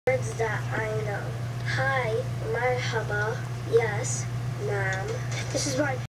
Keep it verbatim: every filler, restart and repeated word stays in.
Words that I know. Hi, marhaba, yes, ma'am. This is why